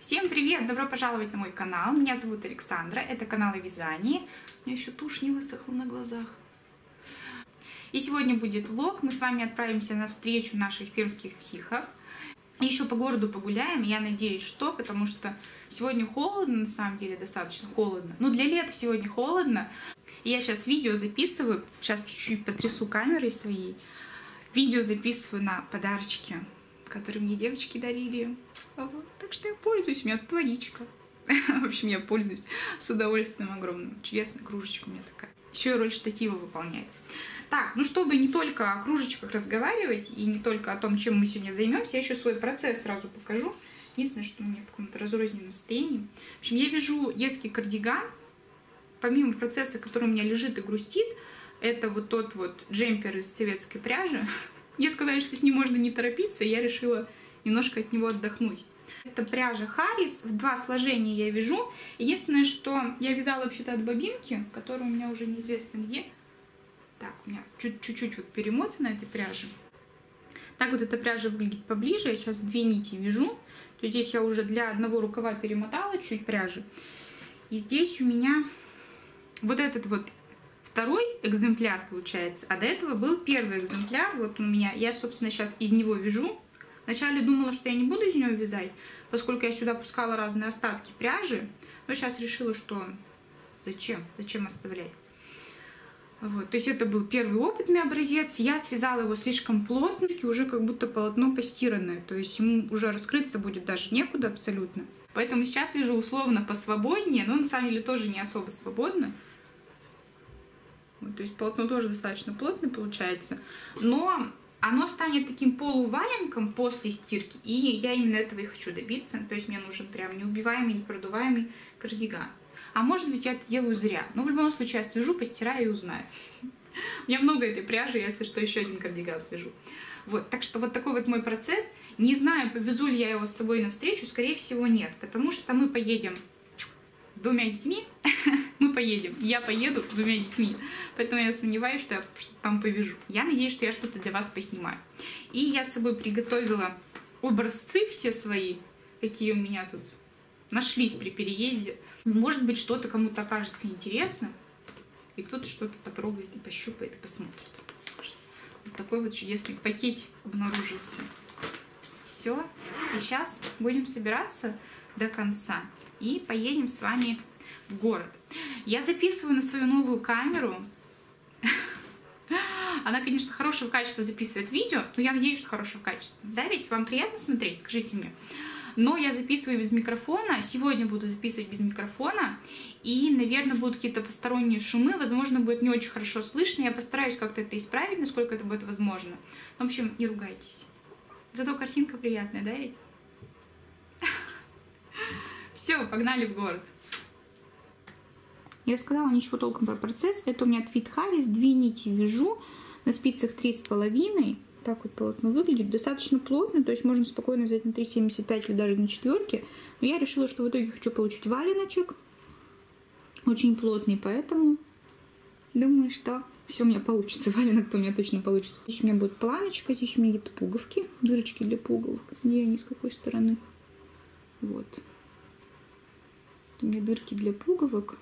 Всем привет! Добро пожаловать на мой канал. Меня зовут Александра. Это канал о вязании. У меня еще тушь не высохла на глазах. И сегодня будет влог. Мы с вами отправимся на встречу наших пермских психов. Еще по городу погуляем. Я надеюсь, что, потому что сегодня холодно, на самом деле достаточно холодно. Но для лета сегодня холодно. И я сейчас видео записываю. Сейчас чуть-чуть потрясу камерой своей. Видео записываю на подарочки, которые мне девочки дарили. Вот. Так что я пользуюсь, у меня тут водичка. В общем, я пользуюсь с удовольствием огромным. Чудесная кружечка у меня такая. Еще и роль штатива выполняет. Так, ну чтобы не только о кружечках разговаривать и не только о том, чем мы сегодня займемся, я еще свой процесс сразу покажу. Единственное, что у меня в каком-то разрозненном состоянии. В общем, я вяжу детский кардиган. Помимо процесса, который у меня лежит и грустит, это вот тот вот джемпер из советской пряжи. Мне сказали, что с ним можно не торопиться, и я решила немножко от него отдохнуть. Это пряжа Харрис, в 2 сложения я вяжу. Единственное, что я вязала вообще-то от бобинки, которая у меня уже неизвестно где. Так, у меня чуть-чуть вот перемотана этой пряжи. Так вот эта пряжа выглядит поближе. Я сейчас 2 нити вяжу. То есть здесь я уже для одного рукава перемотала чуть пряжи. И здесь у меня вот этот вот второй экземпляр получается, а до этого был первый экземпляр. Вот у меня, я, собственно, сейчас из него вяжу. Вначале думала, что я не буду из него вязать, поскольку я сюда пускала разные остатки пряжи. Но сейчас решила, что зачем оставлять. Вот, то есть это был первый опытный образец. Я связала его слишком плотно, уже как будто полотно постиранное. То есть ему уже раскрыться будет даже некуда абсолютно. Поэтому сейчас вяжу условно посвободнее, но на самом деле тоже не особо свободно. Вот, то есть полотно тоже достаточно плотное получается. Но оно станет таким полуваленком после стирки. И я именно этого и хочу добиться. То есть мне нужен прям неубиваемый, непродуваемый кардиган. А может быть, я это делаю зря. Но в любом случае я свяжу, постираю и узнаю. У меня много этой пряжи, если что, еще один кардиган свяжу. Вот, так что вот такой вот мой процесс. Не знаю, повезу ли я его с собой навстречу, скорее всего нет. Потому что мы поедем с 2 детьми. Мы поедем. Я поеду с 2 детьми. Поэтому я сомневаюсь, что я там повяжу. Я надеюсь, что я что-то для вас поснимаю. И я с собой приготовила образцы все свои, какие у меня тут нашлись при переезде. Может быть, что-то кому-то окажется интересно, и кто-то что-то потрогает и пощупает и посмотрит. Вот такой вот чудесный пакетик обнаружился. Все. И сейчас будем собираться до конца и поедем с вами в город. Я записываю на свою новую камеру. Она, конечно, хорошего качества записывает видео, но я надеюсь, что хорошего качества. Да, ведь вам приятно смотреть? Скажите мне. Но я записываю без микрофона. Сегодня буду записывать без микрофона. И, наверное, будут какие-то посторонние шумы. Возможно, будет не очень хорошо слышно. Я постараюсь как-то это исправить, насколько это будет возможно. В общем, не ругайтесь. Зато картинка приятная, да ведь? Все, погнали в город. Я рассказала ничего толком про процесс. Это у меня твид Харрис. 2 нити вяжу на спицах 3,5. Так вот полотно выглядит. Достаточно плотно, то есть можно спокойно взять на 3,75 или даже на 4. Но я решила, что в итоге хочу получить валеночек. Очень плотный, поэтому думаю, что все у меня получится. Валенок-то у меня точно получится. Здесь у меня будет планочка, здесь у меня где-то пуговки, дырочки для пуговок. Где они, с какой стороны? Вот. У меня дырки для пуговок.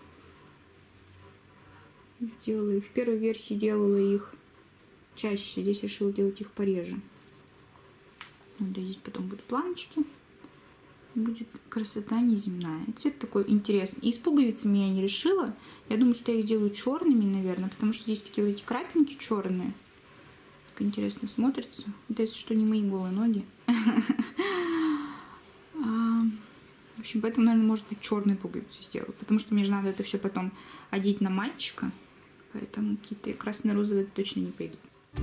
Делала их. В первой версии делала их чаще, здесь решила делать их пореже. Вот здесь потом будут планочки. Будет красота неземная. Цвет такой интересный. И с пуговицами я не решила. Я думаю, что я их сделаю черными, наверное, потому что здесь такие вот эти крапинки черные. Так интересно смотрится. Это, если что, не мои голые ноги. В общем, поэтому, наверное, может быть, черные пуговицы сделаю. Потому что мне же надо это все потом одеть на мальчика. Поэтому какие-то красно-розовые точно не пойдут.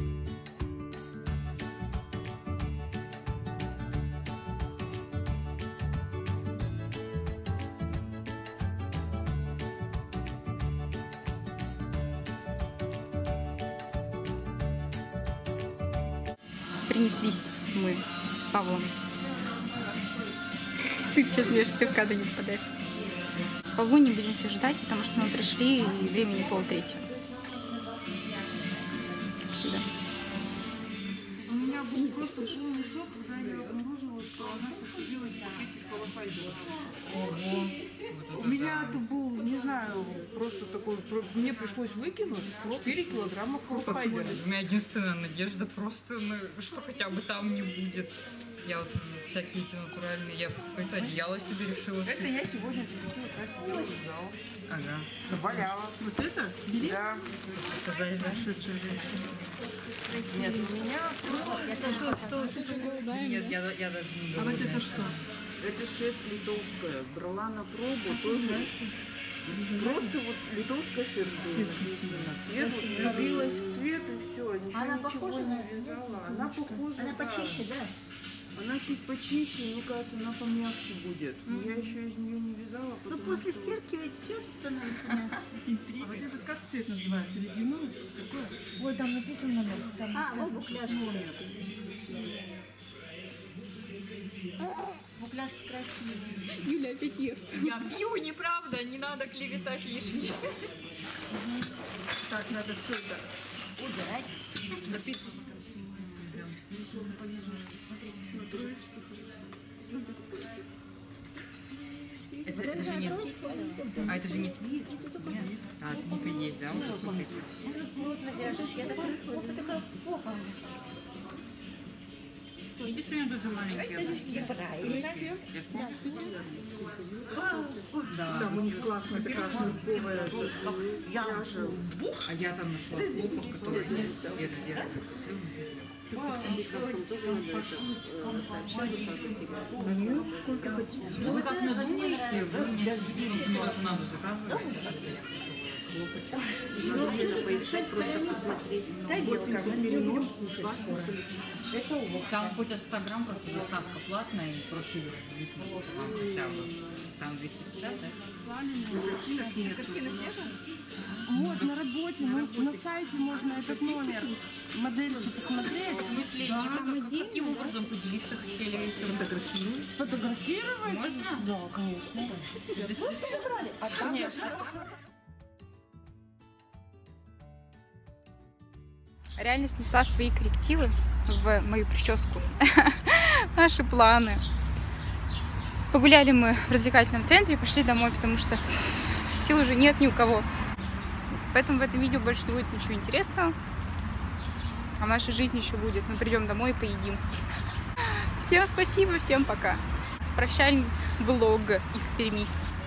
Принеслись мы с Павлом. Ты сейчас смеешься, ты в кадр не попадаешь. С Павлом не будем все ждать, потому что мы пришли и времени 2:30. Сюда. У меня был просто шок, когда я обнаружила, что она посадилась в пакете полофайдера. Ого. У меня это был, не знаю, просто такой, мне пришлось выкинуть 4 килограмма полофайдера. У меня единственная надежда просто, что хотя бы там не будет. Я вот всякие эти натуральные, я какое-то одеяло себе решила. Это я сегодня красиво вязала. Ага. Заваляла. Вот это? Бери? Да. Сказали, да? Шедшая женщина. Нет, у меня... Что? Нет, я даже не А думаю. вот это что? Это шерсть литовская. Брала на пробу. Тоже. Просто вот литовская шерсть была написана. Цвет, вот влюбилась в цвет и все. Она Ничего похожа не на... вязала. Она похожа, Она да. почище, да? Она чуть почище, мне кажется, она помягче будет. Но я еще из нее не вязала. Ну, после стирки ведь все становится мягче. А вот этот как цвет называется? Ледяной? Какой? Ой, там написано, там А, вот букляшки. Букляшки красивые. Юля опять ест. Я пью, неправда, не надо клеветать лишнее. Так, надо все это. Убирать. Записывай. Ну, троечки хорошо. Это же нет. А это же нет. Нет. А, книга есть, да? Вот смотрите. Я такая, ох, ты такая плохо. Видишь, у меня тоже маленькие. Да. Там у них классная такая шнурковая пряжа. А я там нашла хлопок, который это. Ну, сколько хотите. Ну, вы как надумаете, вы мне тоже надо заказывать. Можно поискать, просто посмотреть. 80 перенос. Там хоть от 100 грамм просто доставка платная и проще ее разделить вам хотя бы. Там 250, да? Вот, на работе, на сайте можно этот номер модельки посмотреть, В смысле, каким образом поделиться хотели этим? сфотографировать. Можно? Да, конечно. Реальность несла свои коррективы в мою прическу. Наши планы. Погуляли мы в развлекательном центре, пошли домой, потому что сил уже нет ни у кого. Поэтому в этом видео больше не будет ничего интересного. А в нашей жизни еще будет. Мы придем домой и поедим. Всем спасибо, всем пока. Прощальный влог из Перми.